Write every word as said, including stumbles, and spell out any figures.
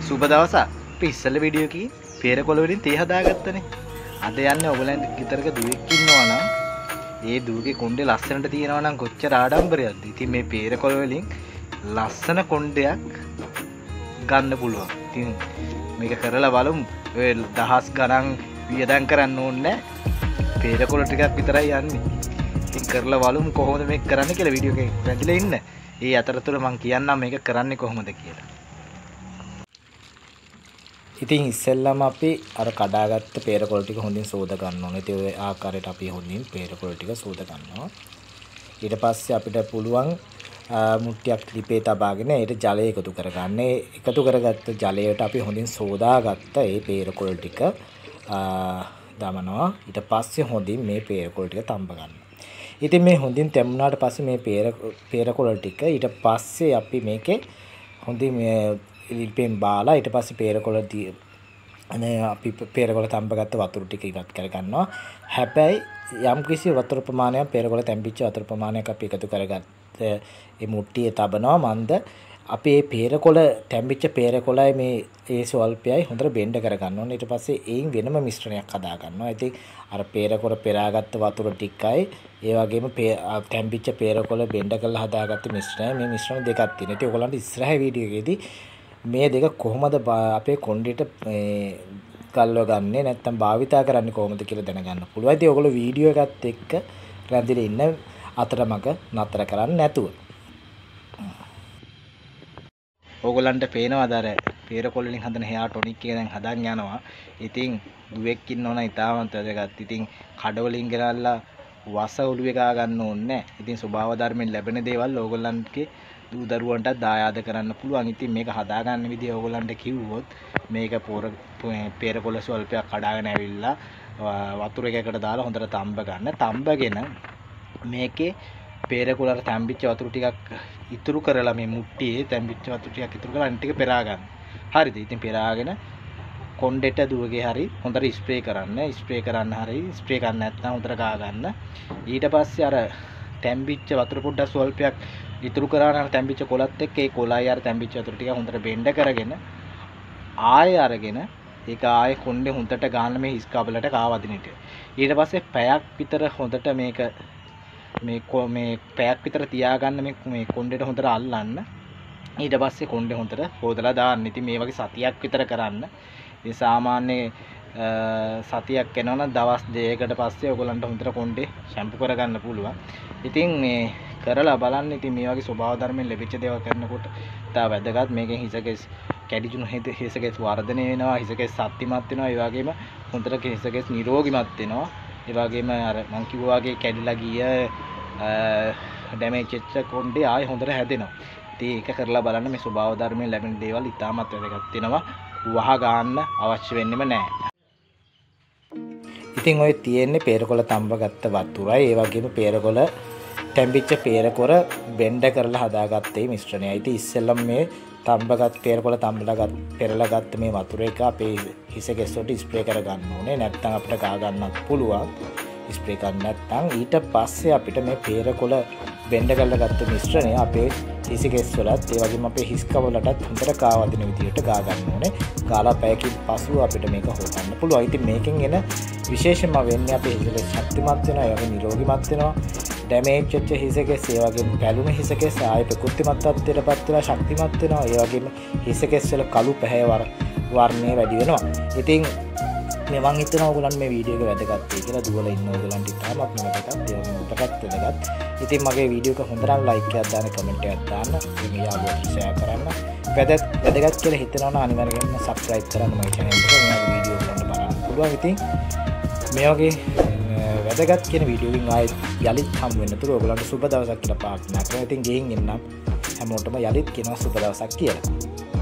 සුබ දවසක්. අපි ඉස්සෙල්ල වීඩියෝ එකේ peer කොළ වලින් තේ හදාගත්තනේ. අද යන්නේ ඔයගලන්ට ගෙදරක දුවෙක් ඉන්නවා නම් ඒ දුවගේ කොණ්ඩේ ලස්සනට තියෙනවා නම් කොච්චර ආඩම්බරයක්ද. ඉතින් මේ peer කොළ වලින් ලස්සන කොණ්ඩයක් ගන්න පුළුවන්. ඉතින් මේක කරලා බලමු. ඔය දහස් ගණන් වියදම් කරන්න ඕනේ නැහැ. peer කොළ ටිකක් විතරයි යන්නේ. ඉතින් කරලා බලමු කොහොමද මේක කරන්න කියලා වීඩියෝ එකේ වැදිලා ඉන්න. ඒ අතරතුර මම කියන්නම් මේක කරන්නේ කොහොමද කියලා. ඉතින් ඉස්සෙල්ලාම අපි අර කඩාගත්ත peer කොළ ටික හොඳින් සෝද ගන්න ඕනේ. ඉතින් ඔය ආකාරයට අපි හොඳින් peer කොළ ටික සෝද ගන්නවා. ඊට පස්සේ අපිට පුළුවන් මුට්ටියක් ලිපේ තබාගෙන ඒට ජලය එකතු කරගන්න. ඒ එකතු කරගත්ත ජලයට අපි හොඳින් සෝදාගත්ත ඒ peer කොළ ටික දාමනවා. ඊට පස්සේ හොඳින් මේ peer කොළ ටික තඹ ගන්න. ඉතින් මේ හොඳින් තැම්බුණාට පස්සේ මේ peer peer කොළ ටික ඊට පස්සේ අපි මේකේ හොඳින් මේ ලිපෙන් බාලා ඊට පස්සේ peer කොළ අනේ අපි peer කොළ තඹගත්ත වතුර ටික ඉවත් කර ගන්නවා. හැබැයි යම් කිසි වතුර ප්‍රමාණයක් peer කොළ තැම්පිච්ච වතුර ප්‍රමාණයක් අපි එකතු කරගත්ත ඒ මුට්ටියේ තබනවා. මන්ද අපි මේ peer කොළ තැම්පිච්ච peer කොළයි මේ ඒ ස්වල්පයයි හොඳට බෙන්ඩ කර ගන්න ඕනේ. ඊට පස්සේ ඒන් වෙනම මිශ්‍රණයක් හදා ගන්නවා. ඉතින් අර peer කොළ පෙරාගත්ත වතුර ටිකයි ඒ වගේම තැම්පිච්ච peer කොළ බෙන්ඩ කරලා හදාගත්ත මිශ්‍රණය මේ මිශ්‍රණ දෙකක් තියෙනවා. ඉතින් ඔයගලන්ට ඉස්සරහ වීඩියෝ එකේදී මේ දෙක කොහොමද අපේ කොණ්ඩේට ගල්ව ගන්නේ නැත්නම් භාවිතා කරන්නේ කොහොමද කියලා දැනගන්න පුළුවන්. ඉතින් ඔයගොල්ලෝ වීඩියෝ එකත් එක්ක රැඳිලා ඉන්න අතරමඟ නතර කරන්නේ නැතුව. ඕගොල්ලන්ට පේනවාද අර peer කොළ වලින් හදන hair tonic එක දැන් හදන් යනවා. ඉතින් දුවෙක් ඉන්නවනම් ඉතාමත් වැදගත්. ඉතින් කඩ වලින් ගෙනල්ලා වස ඔළුවේ ගා ගන්න ඕනේ නැහැ. ඉතින් ස්වභාව ධර්මයෙන් ලැබෙන දේවල් ඕගොල්ලන්ගේ දූ දරුවන්ට දායාද කරන්න පුළුවන්. ඉතින් මේක හදා ගන්න විදිය ඕගොල්ලන්ට කිව්වොත් මේක peer කොළ ස්වල්පයක් කඩාගෙන ඇවිල්ලා වතුර එකකට දාලා හොඳට තඹ ගන්න. තඹගෙන මේකේ peer කොළ අර තැම්පිච්ච වතුර ටිකක් ඉතුරු කරලා මේ මුට්ටියේ තැම්පිච්ච වතුර ටිකක් ඉතුරු කරලා අනිත් ටික පෙරා ගන්න. හරිද? ඉතින් පෙරාගෙන කොණ්ඩෙට දුවගේ හරි හොඳට ස්ප්‍රේ කරන්න. ස්ප්‍රේ කරන්න හරි ස්ප්‍රේ කරන්න නැත්නම් හොඳට ගා ගන්න. ඊට පස්සේ අර තැම්පිච්ච වතුර පොඩ්ඩක් ස්වල්පයක් ඉතුරු කරාන අර තැම්පිච්ච කොළත් එක්ක ඒ කොළයි අර තැම්පිච්ච වතුර ටික හොඳට බෙන්ඩ කරගෙන ආයෙ අරගෙන ඒක ආයෙ කොණ්ඩේ හොඳට ගන්න මේ හිස් කබලට කාවදිනට. ඊට පස්සේ පැයක් විතර හොඳට මේක මේ මේ පැයක් විතර තියාගන්න මේ මේ කොණ්ඩේට හොඳට අල්ලන්න. ඊට පස්සේ කොණ්ඩේ හොඳට හොදලා දාන්න. ඉතින් මේ වගේ සතියක් විතර කරන්න. ඉතින් සාමාන්‍ය සතියක් යනවනම් දවස් දෙකකට පස්සේ ඔයගොල්ලන්ට හොඳට කොණ්ඩේ ෂැම්පු කරගන්න පුළුවන්. ඉතින් මේ කරලා බලන්න. ඉතින් මේ වගේ ස්වභාව ධර්මයෙන් ලැබිච්ච දේවල් කරනකොට තා වැදගත්. මේකෙන් හිසකෙස් කැඩිජුණු හිසකෙස් වර්ධනය වෙනවා. හිසකෙස් ශක්තිමත් වෙනවා. ඒ වගේම හොඳට හිසකෙස් නිරෝගීමත් වෙනවා. ඒ වගේම අර මං කිව්වා වගේ කැඩිලා ගිය ඩැමේජ් වෙච්ච කොණ්ඩේ ආයෙ හොඳට හැදෙනවා. ඉතින් ඒක කරලා බලන්න. මේ ස්වභාව ධර්මයෙන් ලැබෙන දේවල් ඉතාමත් වැදගත් වෙනවා. වහ ගන්න අවශ්‍ය වෙන්නෙම නැහැ. ඉතින් ඔය තියෙන්නේ peer කොළ තඹගත්ත වතුරයි ඒ වගේම peer කොළ තැම්පිච්ච peer කොළ බෙන්ඩ කරලා හදාගත්තේ මිශ්‍රණයයි. ඉතින් ඉස්සෙල්ලම මේ තඹගත් peer කොළ තඹලාගත් පෙරලා ගත්ත මේ වතුර එක අපේ හිස කෙස් වලට ස්ප්‍රේ කර ගන්න ඕනේ. නැත්නම් අපිට ගා ගන්නත් පුළුවන්. ස්ප්‍රේ කරන්න නැත්නම් ඊට පස්සේ අපිට මේ peer කොළ බෙන්ඩ කරලා ගත්ත මිශ්‍රණය අපේ හිස කෙස් වලත් ඒ වගේම අපේ හිස් කවලටත් හොඳට කාවදින විදියට ගා ගන්න ඕනේ. ගාලා පැයකින් පසු අපිට මේක හොදන්න පුළුවන්. ඉතින් මේකෙන් එන විශේෂම වෙන්නේ අපේ හිස කෙස් ශක්තිමත් වෙනවා. ඒ වගේ නිරෝගීමත් වෙනවා. ඩැමේජ් වෙච්ච හිස කෙස් ඒ වගේම පැලුණු හිස කෙස් ආයෙ ප්‍රකෘතිමත් තත්ත්වයටපත් වෙලා ශක්තිමත් වෙනවා. ඒ වගේම හිස කෙස් වල කළු පැහැය වර්ණය වැඩි වෙනවා. ඉතින් මේ මං හිතනවා ඔයගොල්ලන් මේ වීඩියෝ එක වැදගත් වෙයි කියලා. දුවලා ඉන්න ඔයගොල්ලන්ට ඉතාමත් වැදගත්. ඒ වගේම උපකටත් වැදගත්. ඉතින් මගේ වීඩියෝ එක හොඳ නම් ලයික් එකක් දාන්න, කමෙන්ට් එකක් දාන්න, මේ යාළුවන්ට ෂෙයා කරන්න. වැදගත් වැදගත් කියලා හිතනවා නම් අනිවාර්යයෙන්ම සබ්ස්ක්‍රයිබ් කරන්න මගේ channel එක. මේ වීඩියෝ බලන්න බලන්න පුළුවන්. ඉතින් මේ වගේ වැදගත් කියන වීඩියෝ එකකින් ආයෙත් යලිත් හමු වෙනතුරු ඔයගොල්ලන්ට සුබ දවසක් කියලා ප්‍රාර්ථනා කරනවා. ඉතින් ගෙයින් එන්නම් හැමෝටම යලිත් කියනවා සුබ දවසක් කියලා.